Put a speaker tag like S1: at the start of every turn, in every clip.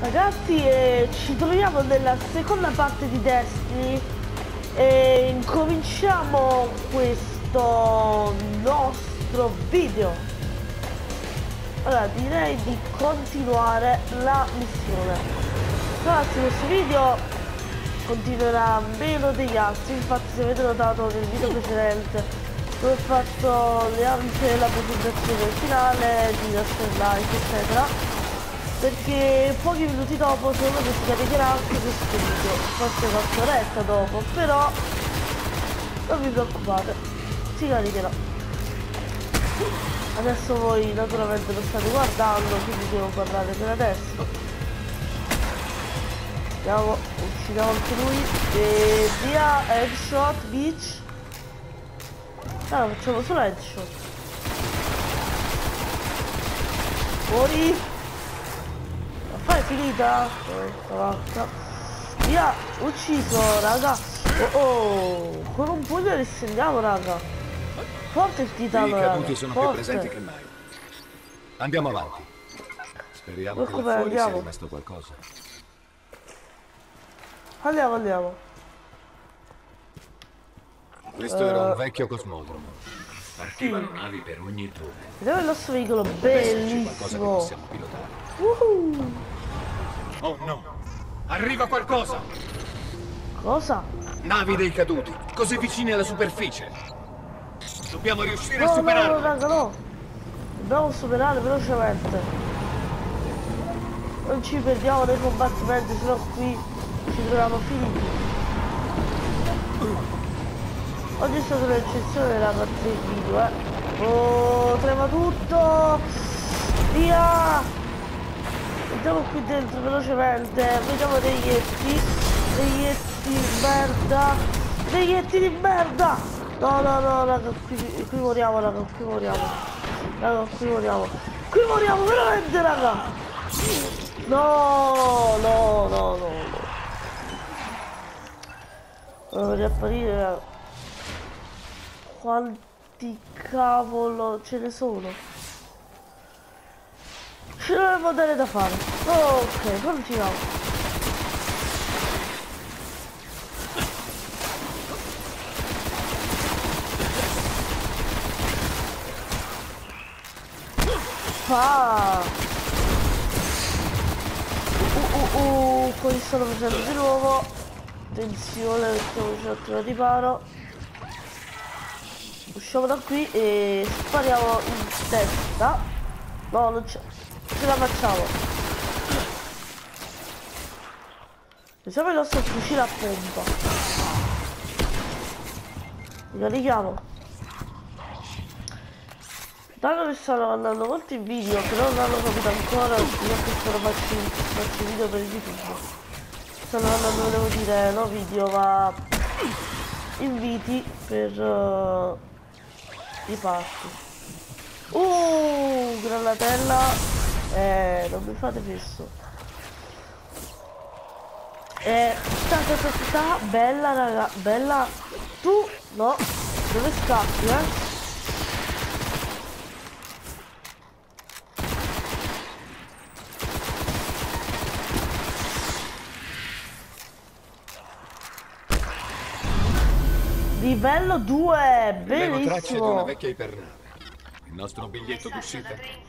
S1: Ragazzi, ci troviamo nella seconda parte di Destiny e incominciamo questo nostro video. Allora, direi di continuare la missione. Ragazzi, questo video continuerà meno degli altri, infatti se avete notato nel video precedente dove ho fatto anche la presentazione finale di Master Light eccetera, perché pochi minuti dopo secondo me si caricherà anche questo video, forse qualche oretta dopo, però non vi preoccupate, si caricherà. Adesso voi naturalmente lo state guardando, quindi devo parlare per adesso. Andiamo, uccidiamo anche lui e via, headshot, bitch. Ah, facciamo solo headshot. Fuori. È finita? Vacca. Via, ucciso, raga. Oh, con un pugno li segniamo, raga. Forte il titano, raga.
S2: I caduti sono più presenti che mai. Andiamo avanti. Speriamo che là fuori sia rimasto qualcosa.
S1: Andiamo.
S2: Questo era un vecchio cosmodromo. Partivano navi per ogni dove.
S1: Vediamo il nostro veicolo,
S2: Bellissimo. Qualcosa che
S1: bellissimo.
S2: possiamo pilotare. Oh no! Arriva qualcosa!
S1: Cosa?
S2: Navi dei caduti, così vicini alla superficie. Dobbiamo riuscire a
S1: No,
S2: superarli.
S1: raga, no. Dobbiamo superare velocemente. Non ci perdiamo nei combattimenti, sennò qui ci troviamo finiti. Oggi è stata un'eccezione della parte del video, Oh, trema tutto! Via! Andiamo qui dentro velocemente, vediamo degli etti di merda, degli etti di merda! No, raga, qui moriamo, raga, qui moriamo veramente, raga! No. Devo riapparire, raga. Quanti cavolo ce ne sono? Ce dovremmo dare da fare. Ok, continuiamo. Qui stanno facendo di nuovo. Attenzione, mettiamoci un attimo di riparo. Usciamo da qui e spariamo in testa. No, non ce la facciamo. Usiamo il nostro fucile a pompa. Ricarichiamo. Dato che stanno mandando molti video che non hanno capito ancora, io che faccio video per YouTube. Stanno mandando, devo dire, no video, ma inviti per i party. Granatella. Non mi fate questo. Bella, raga, bella. Tu, no, dove scappi, Livello 2,
S2: Abbiamo tracce di una
S1: bellissimo.
S2: vecchia ipernave. Il nostro biglietto d'uscita.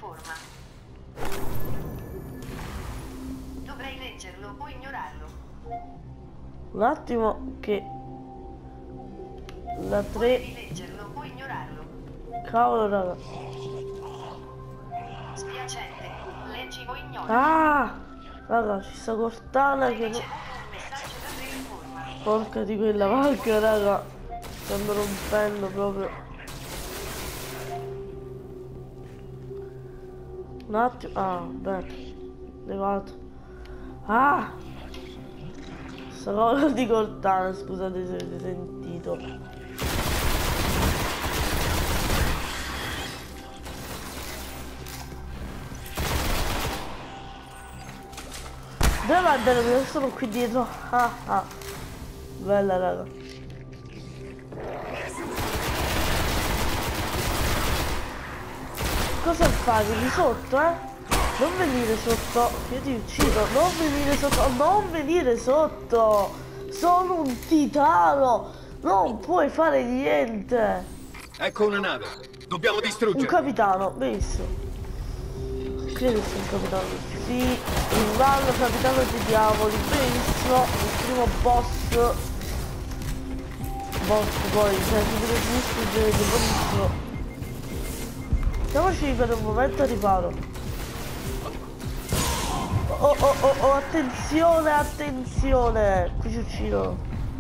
S3: Dovrai leggerlo o ignorarlo.
S1: Un attimo che la 3.
S3: Devi leggerlo o ignorarlo.
S1: Cavolo, raga.
S3: Spiacente. Leggi o ignori.
S1: Raga, ci sta Cortana che
S3: Un messaggio da te informa.
S1: porca di quella vacca, raga. Stanno rompendo proprio. Un attimo. Bene. Levato. Sta cosa di Cortana, scusate se avete sentito. Dove mandare? Io sono qui dietro. Bella, raga. Cosa fai? Di sotto, Non venire sotto, io ti uccido, non venire sotto, non venire sotto! Sono un titano! Non puoi fare niente!
S2: Ecco una nave. Dobbiamo
S1: Un
S2: distruggerla.
S1: capitano, benissimo. Credo sia un capitano. Sì, il vallo capitano dei diavoli, benissimo. Il primo boss. Boss poi, cioè si deve distruggere, benissimo. Mettiamoci per un momento a riparo. Oh, attenzione, attenzione! Qui ci uccido.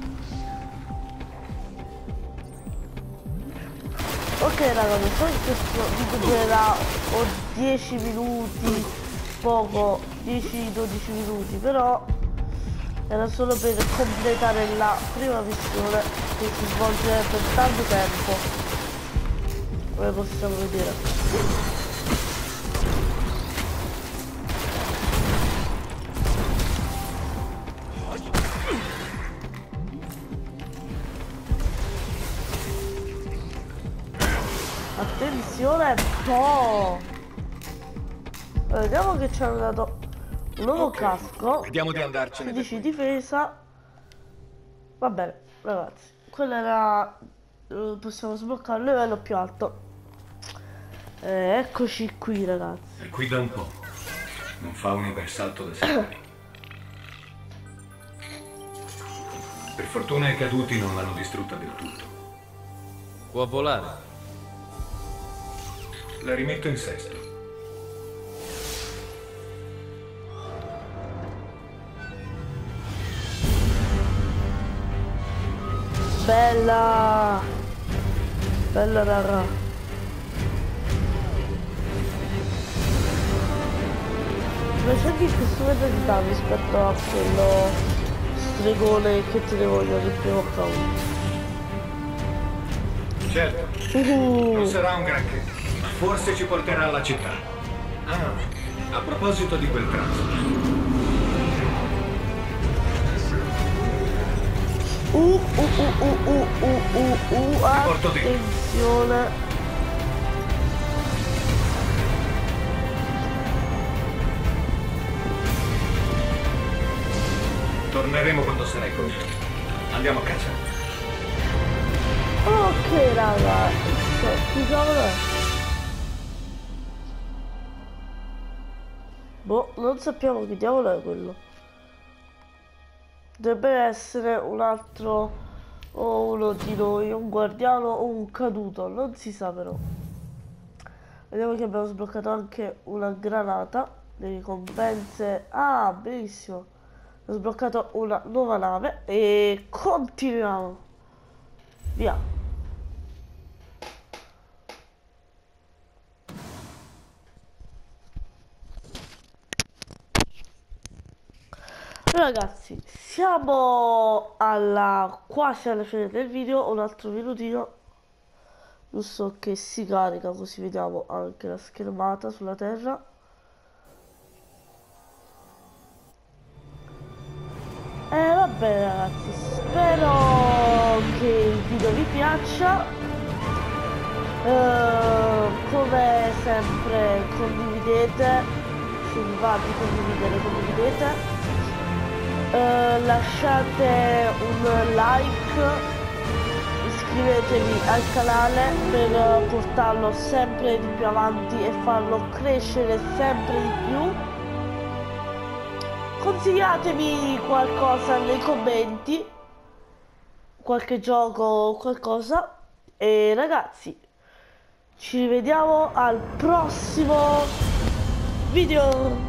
S1: Ok raga, so che questo video durerà o 10 minuti, poco, 10-12 minuti, però era solo per completare la prima missione che si svolge per tanto tempo, come possiamo vedere. Attenzione, po'! Vediamo che ci hanno dato un nuovo casco.
S2: Vediamo di andarcene.
S1: 16 difesa. Va bene, ragazzi. Quello era... possiamo sbloccare il livello più alto. Eccoci qui, ragazzi.
S2: È qui da un po'. Non fa un ipersalto da secoli. Per fortuna i caduti non l'hanno distrutta del tutto.
S4: Può volare.
S2: La rimetto in sesto.
S1: Bella! Bella, raga. Ma c'è anche questo modalità rispetto a quello stregone che te ne voglio del primo account.
S2: Certo, non sarà un granché, ma forse ci porterà alla città. Ah, a proposito di quel transito. Porto dentro.
S1: Attenzione.
S2: Torneremo quando sarai pronto. Andiamo a casa.
S1: Ok raga, che cavolo è? Boh, non sappiamo che diavolo è quello. Dovrebbe essere un altro o uno di noi, un guardiano o un caduto, non si sa però. Vediamo che abbiamo sbloccato anche una granata, le ricompense. Ah, benissimo. Ho sbloccato una nuova nave e continuiamo. Via. Ragazzi, siamo quasi alla fine del video, un altro minutino, giusto che si carica, così vediamo anche la schermata sulla terra. Vabbè ragazzi, spero che il video vi piaccia, come sempre condividete, se vi va di condividere condividete. Lasciate un like, iscrivetevi al canale per portarlo sempre di più avanti e farlo crescere sempre di più. Consigliatemi qualcosa nei commenti, qualche gioco o qualcosa, e ragazzi ci rivediamo al prossimo video.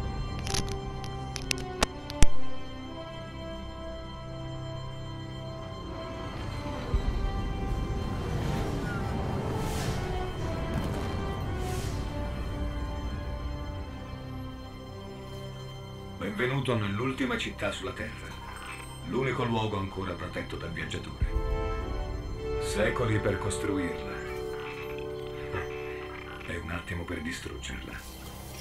S2: Benvenuto nell'ultima città sulla Terra, l'unico luogo ancora protetto dal viaggiatore. Secoli per costruirla e un attimo per distruggerla.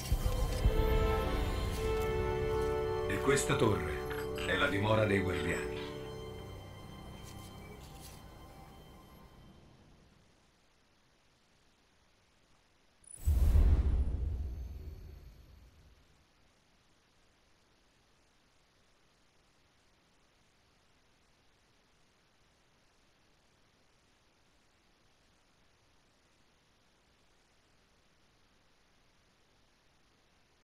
S2: E questa torre è la dimora dei guardiani.